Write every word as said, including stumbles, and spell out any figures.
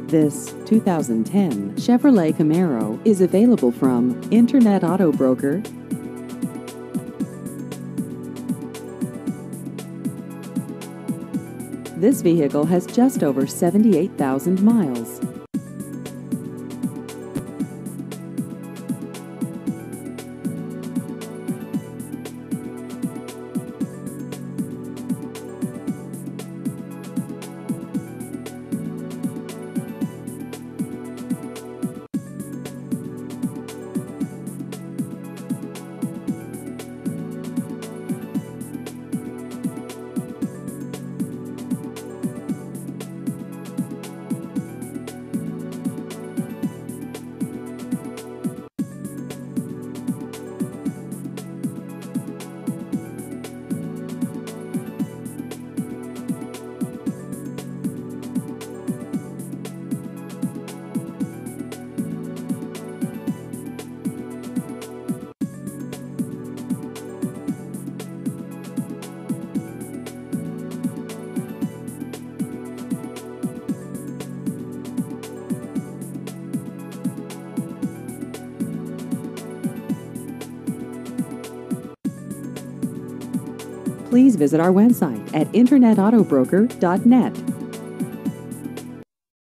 This two thousand ten Chevrolet Camaro is available from Internet Auto Broker. This vehicle has just over seventy-eight thousand miles. Please visit our website at internet auto broker dot net.